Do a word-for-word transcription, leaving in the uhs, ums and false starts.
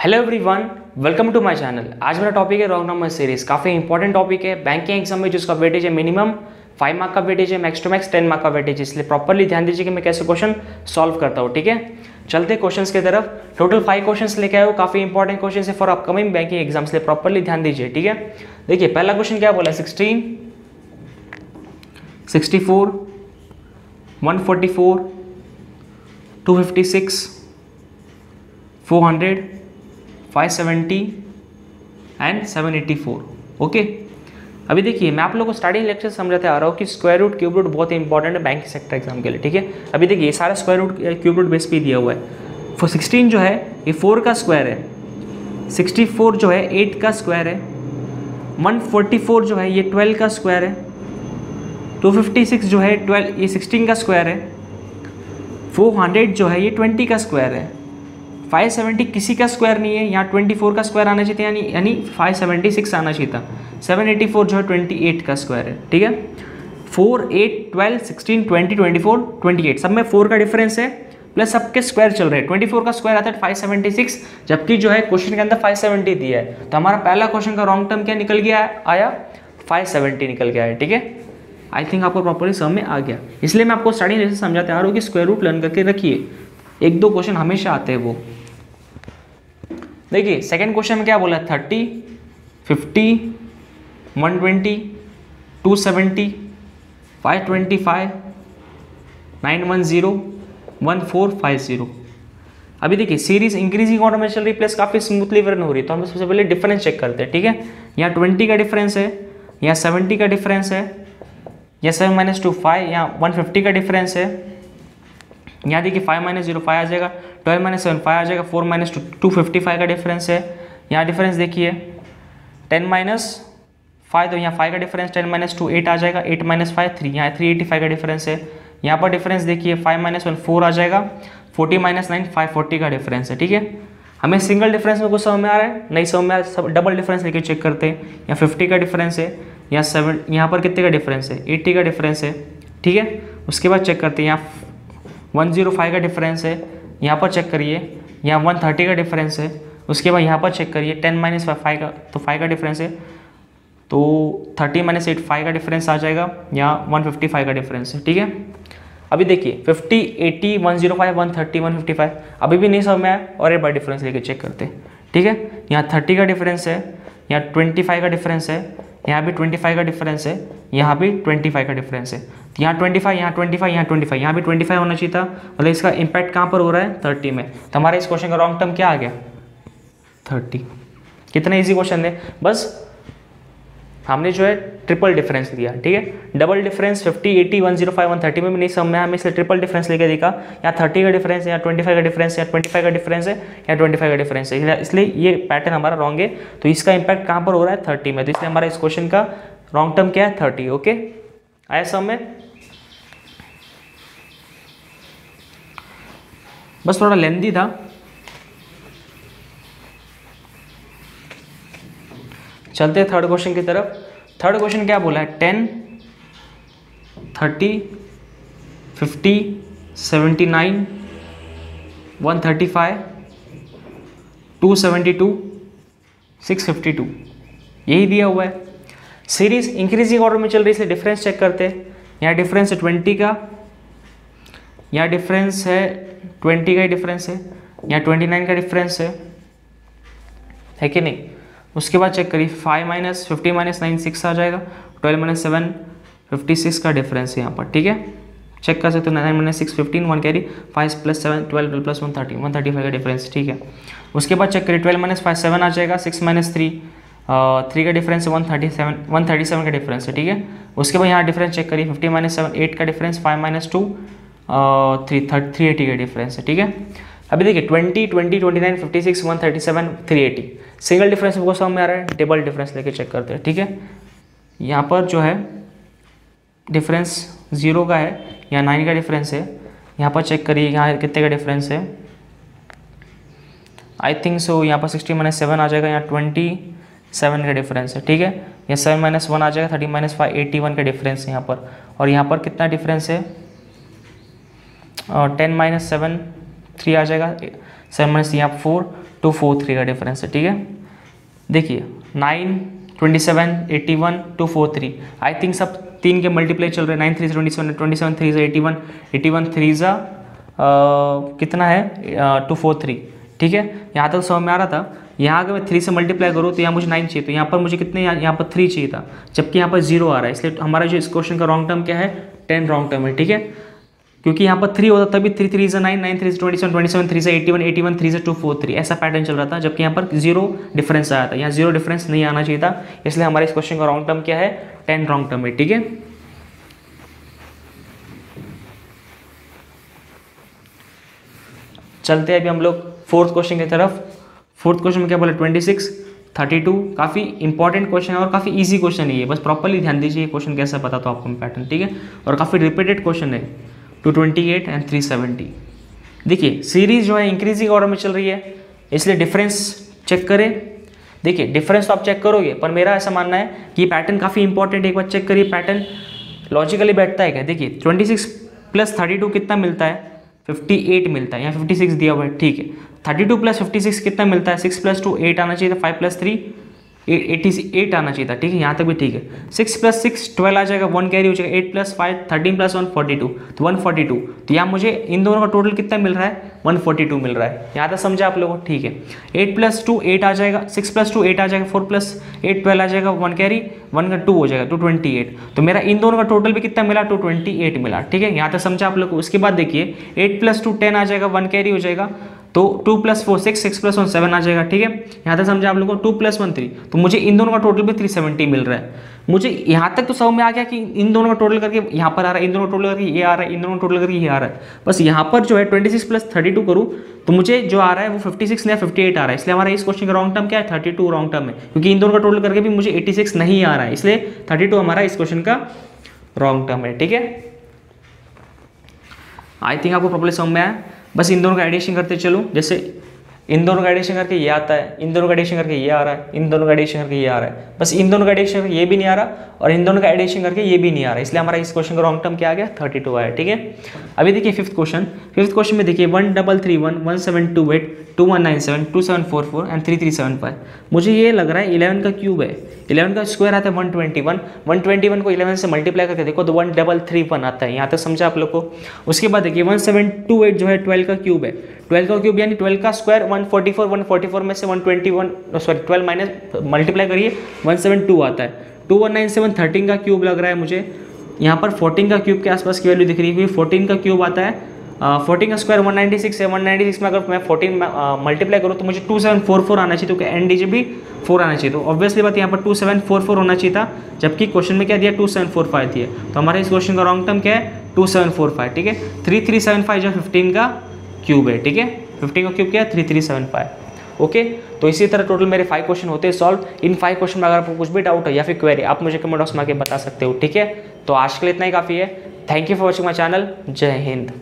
Hello everyone, welcome to my channel. आज मेरा topic है रॉन्ग नंबर सीरीज। काफ़ी इंपॉर्टेंट टॉपिक है बैंकिंग एग्जाम में, जिसका वेटेज है मिनिमम फाइव मार्क का वेटेज है, max to max ten mark का वेटेज है। इसलिए प्रॉपर्ली ध्यान दीजिए कि मैं कैसे क्वेश्चन सॉल्व करता हूँ। ठीक है, चलते क्वेश्चंस की तरफ। टोटल फाइव क्वेश्चंस लेके आए हो, काफ़ी इंपॉर्टेंट क्वेश्चन है फॉर अपकमिंग बैंकिंग एग्जाम, इसलिए प्रॉपर्ली ध्यान दीजिए। ठीक है, देखिए पहला क्वेश्चन क्या बोला, sixteen, sixty four, one forty four, two fifty six, four hundred, five seventy and seven eighty four. Okay, अभी देखिए मैं आप लोगों को स्टार्टिंग लेक्चर समझाते आ रहा हूँ कि स्क्वायर रूट क्यूब रूट बहुत इंपॉर्टेंट है बैंकिंग सेक्टर एग्जाम के लिए। ठीक है, अभी देखिए ये सारा square root cube root base पे दिया हुआ है। फॉर सिक्सटीन जो है ये फोर का स्क्वायर है, सिक्सटी फोर जो है एट का स्क्वायर है, वन फोर्टी फोर जो है ये ट्वेल्व का स्क्वायर है, टू फिफ्टी सिक्स जो है ट्वेल्व ये सिक्सटीन का स्क्वायर है, फोर हंड्रेड जो है ये ट्वेंटी का स्क्वायर है, फाइव सेवेंटी किसी का स्क्वायर नहीं है, यहाँ ट्वेंटी फोर का स्क्वायर आना चाहिए, यानी यानी फाइव सेवेंटी सिक्स आना चाहिए था, सेवन एटी फोर जो है ट्वेंटी एट का स्क्वायर है। ठीक है, four, eight, twelve, sixteen, twenty, twenty four, twenty eight सब में फोर का डिफरेंस है, प्लस सबके स्क्वायर चल रहे हैं। ट्वेंटी फोर का स्क्वायर आता है फाइव सेवेंटी सिक्स, जबकि जो है क्वेश्चन के अंदर फाइव सेवेंटी दिया है, तो हमारा पहला क्वेश्चन का रॉन्ग टर्म क्या निकल गया आया, फाइव सेवेंटी निकल गया है। ठीक है, आई थिंक आपको प्रॉपर्ली समझ में आ गया। इसलिए मैं आपको स्टार्टिंग जैसे समझाते आ रहा हूँ कि स्क्वायर रूट लर्न करके रखिए, एक दो क्वेश्चन हमेशा आते हैं वो। देखिए सेकंड क्वेश्चन में क्या बोला, thirty, fifty, one twenty, two seventy, five twenty five, nine one zero, one four five zero. अभी देखिए सीरीज इंक्रीजिंग ऑर्डर में चल रही, प्लस काफ़ी स्मूथली रन हो रही है, तो हम सबसे पहले डिफरेंस चेक करते हैं। ठीक है, यहाँ ट्वेंटी का डिफरेंस है, यहाँ सेवेंटी का डिफरेंस है, यहाँ सेवन माइनस टू फाइव, यहाँ वन फिफ्टी का डिफरेंस है, यहाँ देखिए फाइव माइनस जीरो फाइव आ जाएगा, ट्वेल्व माइनस सेवन फाइव आ जाएगा, four minus two two fifty five का डिफरेंस है। यहाँ डिफरेंस देखिए टेन माइनस फाइव, तो यहाँ फाइव का difference, ten minus two eight आ जाएगा, एट माइनस फाइव थ्री, यहाँ थ्री एटी फाइव का डिफरेंस है। यहाँ पर डिफरेंस देखिए फाइव माइनस वन फोर आ जाएगा, forty minus nine five forty का डिफरेंस है। ठीक है, हमें सिंगल डिफरेंस में कुछ समझ में आ रहा है, नहीं समझ में आ रहा है, सब डबल डिफरेंस लेके चेक करते हैं। यहाँ फिफ्टी का डिफरेंस है, यहाँ सेवन, यहाँ पर कितने का डिफरेंस है, एट्टी का डिफरेंस है। ठीक है, उसके बाद चेक करते हैं, यहाँ वन जीरो फाइव का डिफरेंस है, यहाँ पर चेक करिए, यहाँ वन थर्टी का डिफरेंस है। उसके बाद यहाँ पर चेक करिए टेन माइनस फाइव का, तो फाइव का डिफरेंस है, तो थर्टी माइनस एट फाइव का डिफरेंस आ जाएगा, यहाँ वन फिफ्टी फाइव का डिफरेंस है। ठीक है, अभी देखिए fifty, eighty, one zero five, one thirty, one fifty five अभी भी नहीं समझ में आया, और एक बार डिफरेंस लेके चेक करते हैं। ठीक है, यहाँ थर्टी का डिफरेंस है, यहाँ ट्वेंटी फाइव का डिफरेंस है, यहाँ भी ट्वेंटी फाइव का डिफरेंस है, यहाँ भी ट्वेंटी फाइव का डिफरेंस है, तो यहाँ ट्वेंटी फाइव, यहाँ ट्वेंटी फाइव, यहाँ ट्वेंटी फाइव, यहाँ भी ट्वेंटी फाइव होना चाहिए था, मतलब इसका इंपैक्ट कहाँ पर हो रहा है, थर्टी में। तो हमारा इस क्वेश्चन का रॉन्ग टर्म क्या आ गया, थर्टी। कितना इजी क्वेश्चन है, बस हमने जो है ट्रिपल डिफरेंस दिया। ठीक है, double difference fifty, eighty, one zero five, one thirty में भी नहीं समझ में आया, हमें इसलिए ट्रिपल डिफरेंस लेके देखा। यहाँ थर्टी का डिफरेंस है, यहाँ ट्वेंटी फाइव का डिफरेंस है, यहाँ ट्वेंटी फाइव का डिफरेंस है, यहाँ ट्वेंटी फाइव का डिफरेंस है, इसलिए ये पैटर्न हमारा रॉन्ग है। तो इसका इंपैक्ट कहाँ पर हो रहा है, थर्टी में, तो इसलिए हमारा इस क्वेश्चन का रॉन्ग टर्म क्या है, थर्टी। ओके, आया समझ में, बस थोड़ा लेंथी था। चलते हैं थर्ड क्वेश्चन की तरफ। थर्ड क्वेश्चन क्या बोला है, ten, thirty, fifty, seventy nine, one thirty five, two seventy two, six fifty two, यही दिया हुआ है। सीरीज इंक्रीजिंग ऑर्डर में चल रही है, इसलिए डिफरेंस चेक करते हैं। यहाँ डिफरेंस है ट्वेंटी का, यहाँ डिफरेंस है ट्वेंटी का ही डिफरेंस है, यहाँ ट्वेंटी नाइन का डिफरेंस है, है कि नहीं। उसके बाद चेक करिए five minus fifty minus nine six आ जाएगा, twelve minus seven fifty six का डिफरेंस है यहाँ पर। ठीक है, चेक कर सकते हो, nine minus six fifteen, one carry, five plus seven twelve plus one thirty, one thirty five का डिफरेंस। ठीक है, उसके बाद चेक करिए ट्वेल्व माइनस फाइव सेवन आ जाएगा, सिक्स माइनस थ्री थ्री का डिफरेंस है, one thirty seven one thirty seven का डिफरेंस है। ठीक है, उसके बाद यहाँ डिफरेंस चेक करिए फिफ्टी माइनस सेवन एट का difference, five minus two three thirty three eighty का डिफरेंस है। ठीक है, अभी देखिए twenty, twenty, twenty nine, fifty six, one thirty seven, three eighty single difference में समझ में आ रहा है, डबल डिफरेंस लेके चेक करते हैं। ठीक है, यहाँ पर जो है डिफरेंस जीरो का है, यहाँ नाइन का डिफरेंस है, यहाँ पर चेक करिए यहाँ कितने का डिफरेंस है, आई थिंक सो यहाँ पर सिक्सटी माइनस सेवन आ जाएगा, यहाँ ट्वेंटी सेवन का डिफरेंस है। ठीक है, यहाँ सेवन माइनस वन आ जाएगा, thirty minus five, eighty one का डिफरेंस है यहाँ पर, और यहाँ पर कितना डिफरेंस है, टेन माइनस सेवन थ्री आ जाएगा, सेवन माइनस यहाँ फोर, टू फोर थ्री का डिफरेंस है, ठीक है। देखिए nine, twenty seven, eighty one, two four three, I think सब तीन के मल्टीप्लाई चल रहे हैं। नाइन थ्री से twenty seven, twenty seven three से eighty one, eighty one three ज़ा कितना है टू फोर थ्री, ठीक है। यहाँ तक समझ में आ रहा था। यहाँ अगर मैं थ्री से मल्टीप्लाई करूँ तो यहाँ मुझे नाइन चाहिए, तो यहाँ पर मुझे कितने, यहाँ पर थ्री चाहिए था, जबकि यहाँ पर जीरो आ रहा है। इसलिए हमारा जो इस क्वेश्चन का रॉन्ग टर्म क्या है, टेन रॉन्ग टर्म है, ठीक है। क्योंकि यहाँ पर थ्री होता तभी थ्री थ्री से नाइन, नाइन थ्री से twenty seven, twenty seven three से eighty one, eighty one three से टू फोर थ्री, ऐसा पैटर्न चल रहा था। जबकि यहाँ पर जीरो डिफरेंस आया था, यहाँ जीरो डिफरेंस नहीं आना चाहिए था। इसलिए हमारे इस क्वेश्चन का रॉन्ग टर्म क्या है, टेन रॉन्ग टर्म है, ठीक है। चलते हैं अभी हम लोग फोर्थ क्वेश्चन की तरफ। फोर्थ क्वेश्चन में क्या बोला, ट्वेंटी सिक्स, थर्टी टू, काफ़ी इंपॉर्टेंट क्वेश्चन है और काफ़ी इजी क्वेश्चन है ये, बस प्रॉपर्ली ध्यान दीजिए क्वेश्चन कैसा पता तो आपको पैटर्न, ठीक है। और काफ़ी रिपीटेड क्वेश्चन है, two twenty eight and three seventy. देखिए सीरीज जो है इंक्रीजिंग ऑर्डर में चल रही है, इसलिए डिफरेंस चेक करें। देखिए डिफरेंस तो आप चेक करोगे, पर मेरा ऐसा मानना है कि पैटर्न काफ़ी इंपॉर्टेंट है, एक बार चेक करिए पैटर्न लॉजिकली बैठता है क्या। देखिए twenty six plus thirty two कितना मिलता है, फिफ्टी एट मिलता है, यहाँ फिफ्टी सिक्स दिया हुआ है, ठीक है। Thirty two plus fifty six कितना मिलता है, सिक्स प्लस टू एट आना चाहिए था, five plus three eighty eight आना चाहिए था, ठीक है। यहाँ तक भी ठीक है। सिक्स प्लस सिक्स ट्वेल्व आ जाएगा, वन कैरी हो जाएगा, eight plus five thirteen plus one forty two, तो वन फोर्टी टू। तो यहाँ मुझे इन दोनों का टोटल कितना मिल रहा है, वन फोर्टी टू मिल रहा है। यहाँ तक समझा आप लोगों को, ठीक है। एट प्लस टू एट आ जाएगा, सिक्स प्लस टू एट आ जाएगा, फोर प्लस एट ट्वेल्व आ जाएगा, वन कैरी वन का टू हो जाएगा, टू ट्वेंटी एट। तो मेरा इन दोनों का टोटल भी कितना मिला, टू ट्वेंटी एट मिला, ठीक है। यहाँ तक समझा आप लोग को। उसके बाद देखिए एट प्लस टू टेन आ जाएगा, वन कैरी हो जाएगा, तो two plus four six, six plus one seven आ जाएगा, ठीक है। यहाँ तक समझा आप लोगों को। टू प्लस वन थ्री, तो मुझे इन दोनों का टोटल भी थ्री सेवेंटी मिल रहा है। मुझे यहाँ तक तो समझ में आ गया कि इन दोनों का टोटल करके यहाँ पर आ रहा है, इन दोनों का टोटल करके ये आ रहा है, इन दोनों का टोटल करके ये आ रहा है। बस यहाँ पर जो है twenty six plus thirty two करूँ तो मुझे जो आ रहा है वो फिफ्टी सिक्स या फिफ्टी एट आ रहा है। इसलिए हमारा इस क्वेश्चन का रॉन्ग टर्म क्या है, थर्टी टू रॉन्ग टर्म है, क्योंकि इन दोनों का टोटल करके भी मुझे एटी सिक्स नहीं आ रहा है, इसलिए थर्टी टू हमारा इस क्वेश्चन का रॉन्ग टर्म है, ठीक है। आई थिंक आपको प्रॉब्लम समझ में आया। बस इन दोनों का एडिशन करते चलो, जैसे इन दोनों का एडिशन करके ये आता है, इन दोनों का एडिशन करके ये आ रहा है, इन दोनों का एडिशन करके ये आ रहा है। बस इन दोनों का एडिशन करके ये भी नहीं आ रहा और इन दोनों का एडिशन करके ये भी नहीं आ रहा, इसलिए हमारा इस क्वेश्चन का रॉन्ग टर्म क्या आ गया, थर्टी टू आया, ठीक है। अभी देखिए फिफ्थ क्वेश्चन। फिफ्थ क्वेश्चन में देखिए one double three one, one seven two eight, two one nine seven, two seven four four and three three seven five. मुझे ये लग रहा है इलेवन का क्यूब है, इलेवन का स्क्वायर आता है one twenty one, one twenty one को इलेवन से मल्टीप्लाई करके देखो तो वन डबल थ्री वन आता है। यहाँ तक समझा आप लोग को। उसके बाद देखिए वन सेवन टू एट जो है ट्वेल्व का क्यूब है, ट्वेल्व का क्यूब यानी ट्वेल्व का square one forty four, one forty four में से one twenty one sorry twelve minus multiply करिए वन सेवन टू आता है। Two one nine seven thirteen का क्यूब लग रहा है मुझे, यहाँ पर फोर्टीन का क्यूब के आसपास की वैल्यू दिख रही है, क्योंकि फोर्टीन का क्यूब आता है, फोर्टीन का स्क्वायर वन नाइन्टी सिक्स है, वन नाइन्टी सिक्स में अगर मैं फोर्टीन मल्टीप्लाई करूँ तो मुझे टू सेवन फोर फोर आना चाहिए, तो एन डी जी भी फोर आना चाहिए। तो ऑब्वियसली बात यहाँ पर टू सेवन फोर फोर होना चाहिए था, जबकि क्वेश्चन में क्या दिया, टू सेवन फोर फाइव दिया। तो हमारे इस क्वेश्चन का रॉन्ग टर्म क्या है, टू सेवन फोर फाइव, ठीक है। थ्री थ्री सेवन फाइव जो फिफ्टीन का क्यूब है, ठीक है। फिफ्टीन का क्यूब क्या है, three three seven five, okay. तो इसी तरह टोटल मेरे फाइव क्वेश्चन होते हैं सॉल्व। इन फाइव क्वेश्चन में अगर आपको कुछ भी डाउट है या फिर क्वेरी, आप मुझे कमेंट बॉक्स में आके बता सकते हो, ठीक है। तो आज के लिए इतना ही काफ़ी है। Thank you for watching my channel. जय हिंद।